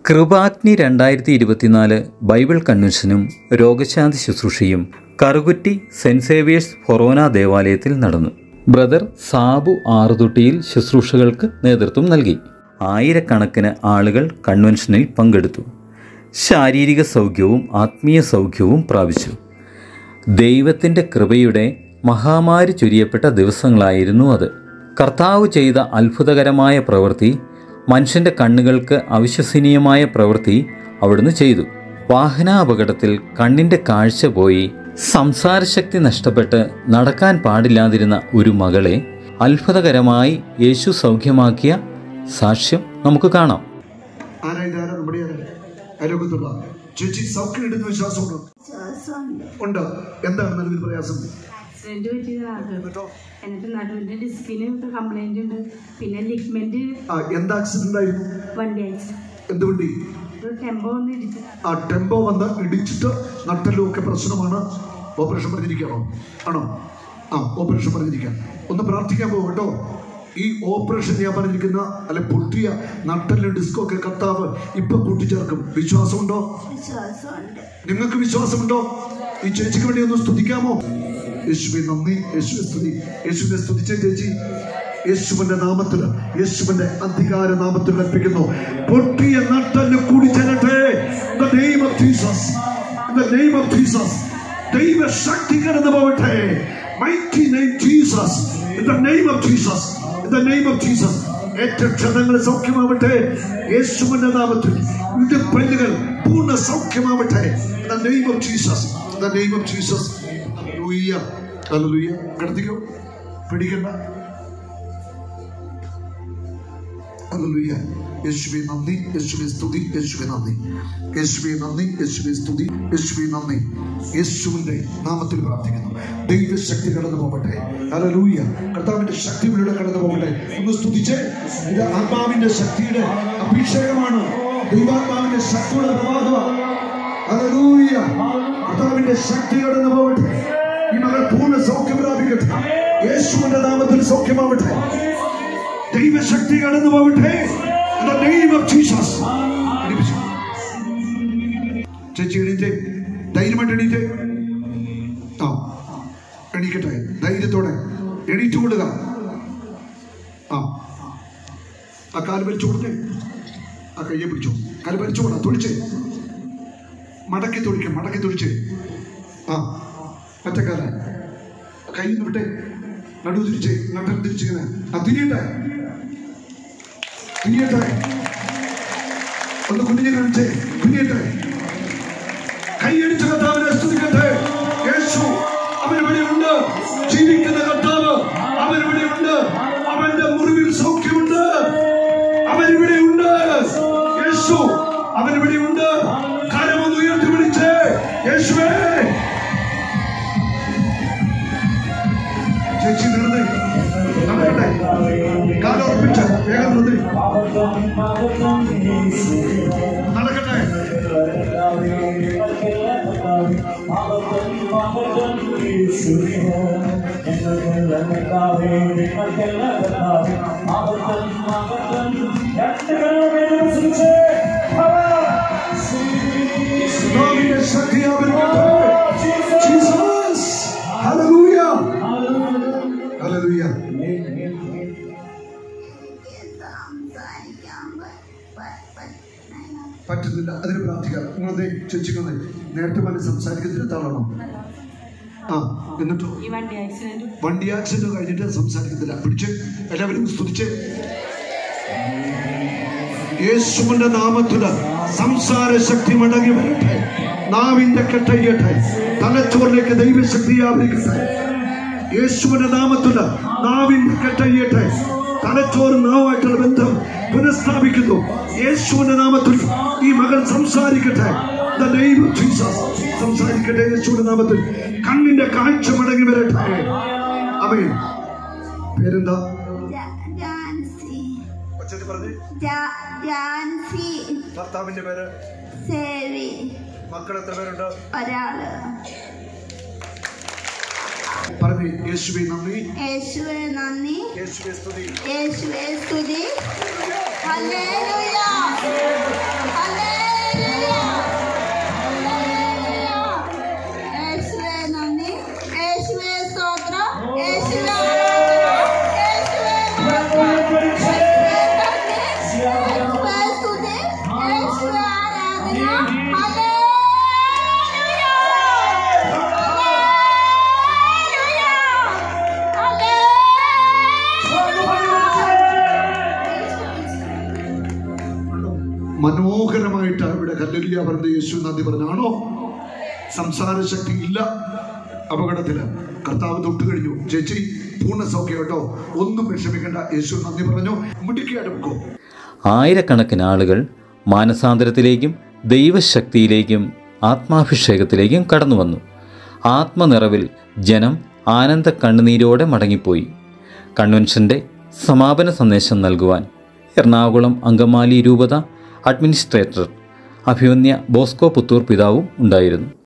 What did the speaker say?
കൃപാഗ്നി 2024 Bible കൺവെൻഷനും രോഗശാന്തി ശുശ്രൂഷയും Karukutty cent Xavier's ഫൊറോന ദേവാലയത്തിൽ നടന്നു. ബ്രദർ സാബു ആറുതൊട്ടിയിൽ ശുശ്രൂഷകൾക്ക് നേതൃത്വം നൽകി. ആയിരക്കണക്കിന് ആളുകൾ കൺവെൻഷനിൽ പങ്കെടുത്തു. ശാരീരിക സൗഖ്യവും ആത്മീയ സൗഖ്യവും പ്രാപിച്ചു. ദൈവത്തിൻ്റെ കൃപയുടെ മഹാമാരി ചൊരിയപ്പെട്ട ദിവസങ്ങളായിരുന്നു അത്. കർത്താവ് ചെയ്ത അത്ഭുതകരമായ പ്രവൃത്തി, മനുഷ്യൻ്റെ കണ്ണുകൾക്ക് അവിശ്വസനീയമായ പ്രവൃത്തി അവിടുന്ന് ചെയ്തു. വാഹനാപകടത്തിൽ കണ്ണിൻ്റെ കാഴ്ച പോയി സംസാരശക്തി നഷ്ടപ്പെട്ട് നടക്കാൻ പാടില്ലാതിരുന്ന ഒരു മകളെ അത്ഭുതകരമായി യേശു സൗഖ്യമാക്കിയ സാക്ഷ്യം നമുക്ക് കാണാം. എന്താണ് നിലവിൽ പ്രയാസം? ആക്സിഡന്റ് പറ്റിയതാണ്. എന്നിട്ട് നടുവിന്റെ ഡിസ്കിന് കംപ്ലൈന്റ് ഉണ്ട്. പിന്നെ ലിഗ്മെന്റ്. എന്താ ആക്സിഡന്റ് ആയിരുന്നു? വണ്ടി ആക്സിഡന്റ്. എന്ത് വണ്ടി? ടെമ്പോ വന്ന് ഇടിച്ചു. ടെമ്പോ വന്ന് ഇടിച്ചിട്ട് നട്ടലും ഒക്കെ പ്രശ്നമാണ്. ഓപ്പറേഷൻ പറഞ്ഞിരിക്കണോ? ആണോ? ഓപ്പറേഷൻ പറഞ്ഞിരിക്കാം. ഒന്ന് പ്രാർത്ഥിക്കാൻ പോകും കേട്ടോ. ഈ ഓപ്പറേഷൻ ഞാൻ പറഞ്ഞിരിക്കുന്ന അല്ലെ പൊട്ടിയ നട്ടല് ഡിസ്കൊക്കെ കർത്താവ് ഇപ്പൊ കൂട്ടിച്ചേർക്കും. വിശ്വാസമുണ്ടോ? നിങ്ങൾക്ക് വിശ്വാസമുണ്ടോ? ഈ ചേച്ചിക്ക് വേണ്ടി ഒന്ന് സ്തുതിക്കാമോ? യേശുവെ നന്ദി, യേശുവെ സ്തുതി. യേശുവിനെ സ്തുതിച്ചേ ചേച്ചി. യേശുവിന്റെ നാമത്തിൽ, യേശുവിന്റെ അധികാര നാമത്തിൽ കൽപ്പിക്കുന്നു, പൊട്ടിയ നട്ടല് കൂടി ചേരട്ടെ. In the name of Jesus, in the name of Jesus, ദൈവ ശക്തി കടന്നു പോകട്ടെ. Mighty name Jesus, in the name of Jesus, in the name of Jesus. ഏറ്റവും ക്ഷതങ്ങൾ സൗഖ്യമാവട്ടെ യേശുവിന്റെ നാമത്തിൽ. ഇടുപ്പല്ലുകൾ പൂർണ്ണ സൗഖ്യമാവട്ടെ. In the name of Jesus, in the name of Jesus. Hallelujah, hallelujah. കിടത്തിക്കോ, പിടിക്കണ്ട. ഹല്ലേലൂയ. യേശുവേ നന്ദി, യേശുവേ സ്തുതി, യേശുവേ നന്ദി, യേശുവേ നന്ദി, യേശുവേ സ്തുതി, യേശുവേ നന്ദി. യേശുവിന്റെ നാമത്തിൽ പ്രാർത്ഥിക്കുന്നു. ദൈവശക്തി കടന്നു പോകട്ടെ. ഹല്ലേലൂയ. കർത്താവിന്റെ ശക്തി ഇവിടെ കടന്നു പോകട്ടെ. ഒന്ന് സ്തുതിച്ചേ. ഇത് ആത്മാവിന്റെ ശക്തിയുടെ അഭിഷേകമാണ്. ദൈവാത്മാവിന്റെ ശക്തിയുടെ പ്രവാഹമാണ്. ഹല്ലേലൂയ. കർത്താവിന്റെ ശക്തി കടന്നു പോകട്ടെ. ഈ മകൾ പൂർണ്ണ സൗഖ്യം പ്രാപിക്കട്ടെ. യേശുവിന്റെ നാമത്തിൽ സൗഖ്യമാവട്ടെ. ദൈവശക്തി കടന്നു പോകട്ടെ. In the name of Jesus. ചേച്ചി എണീറ്റേ, ധൈര്യമായിട്ട് എണീറ്റേ. എണീക്കട്ടെ, ധൈര്യത്തോടെ എണീറ്റ് കൊടുക്ക. ആ കാല് വലിച്ചു കൊടുത്തേ. ആ കയ്യെ പിടിച്ചോ. കാല് വലിച്ചു കൊടു. തൊഴിച്ചേ, മടക്കി തൊഴിക്കേ, മടക്കി തൊഴിച്ചേ. ഒറ്റക്കാല കയ്യിൽ നിന്ന് വിട്ടേ. നടു തിരിച്ചേ, നട്ടൽ തിരിച്ചിങ്ങനെ. തിരിയട്ടെ, തിരിയട്ടെ. ഒന്ന് കുഞ്ഞിനെ കാണിച്ചേ, തിരിയട്ടെ. കൈയടിച്ച കർത്താവിനെ സ്തുതിക്കട്ടെ. യേശു അവനിവിടെയുണ്ട്. ജീവിക്കുന്ന കർത്താവ് അവനിവിടെയുണ്ട്. അവന്റെ മുറിവിൽ സൗഖ്യമുണ്ട്. അവനിവിടെയുണ്ട്. യേശു അവനിവിടെയുണ്ട്. കരമൊന്ന് ഉയർത്തി വിളിച്ചേ, യേശുവേ. ചേച്ചി നിർന്നേ, നടക്കട്ടെ. കാലോർപ്പിച്ച് വേഗം നിർത്തി നടക്കട്ടെ. പറ്റുന്നില്ല, അതിന് പ്രാർത്ഥിക്കാം. നിങ്ങളെ ചേച്ചിക്കൊന്നേ നേരത്തെ പോലെ സംസാരിക്കുന്ന ആളാണോ? എന്നിട്ടോ വണ്ടി ആക്സിഡന്റ് കഴിഞ്ഞിട്ട് സംസാരിക്കുന്നില്ല. പിടിച്ച് എല്ലാവരും സ്തുതിച്ച്. യേശുവിന്റെ നാമത്തില് സംസാര ശക്തി മടങ്ങി വരട്ടെ. നാവിന്റെ കെട്ടയ്യട്ടെ. തലച്ചോറിലേക്ക് ദൈവശക്തി വ്യാപരിക്കട്ടെ. യേശുവിന്റെ നാമത്തില് നാവിന്റെ കെട്ടയ്യട്ടെ. തലച്ചോറ് നാവുമായിട്ടുള്ള ബന്ധം പുനഃസ്ഥാപിക്കുന്നു. യേശുവിന്റെ നാമത്തിൽ ഈ മകൾ സംസാരിക്കട്ടെ. സംസാരിക്കട്ടെ യേശുവിന്റെ നാമത്തിൽ. കണ്ണിന്റെ കാഴ്ച മടങ്ങി വരട്ടെ. ആമേൻ. പേരെന്താ? ഭർത്താവിന്റെ പേര്? മക്കൾ എത്ര പേരുണ്ട്? ഒരാള്. പറഞ്ഞു. യേശുവേ നന്ദി, യേശുവേ നന്ദി, യേശുവേ സ്തുതി, യേശുവേ സ്തുതി. ഹല്ലേലൂയ ഹല്ലേലൂയ ഹല്ലേലൂയ യേശുവേ നന്ദി യേശുവേ സ്തോത്രം യേശുവേ മനോഹരമായിട്ട് ഇവിടെ ഹല്ലേലൂയ പറഞ്ഞ യേശു നന്ദി പറഞ്ഞാണോ? സംസാര ശക്തി ഇല്ല, അപകടത്തില് കർത്താവ് തൊട്ട് കഴിഞ്ഞു. ചേച്ചി പൂർണ്ണ സൗഖ്യം കേട്ടോ, ഒന്നും വിഷമിക്കേണ്ട. യേശു നന്ദി പറഞ്ഞു. മുടിക്കാട് വെക്കോ. ആയിരക്കണക്കിന് ആളുകൾ മാനസാന്തരത്തിലേക്കും ദൈവശക്തിയിലേക്കും ആത്മാഭിഷേകത്തിലേക്കും കടന്നു വന്നു. ആത്മനിറവിൽ ജനം ആനന്ദ കണ്ണുനീരോടെ മടങ്ങിപ്പോയി. കൺവെൻഷൻ്റെ സമാപന സന്ദേശം നൽകുവാൻ എറണാകുളം അങ്കമാലി രൂപത അഡ്മിനിസ്ട്രേറ്റർ അഭിമന്യ ബോസ്കോ പുത്തൂർ പിതാവും ഉണ്ടായിരുന്നു.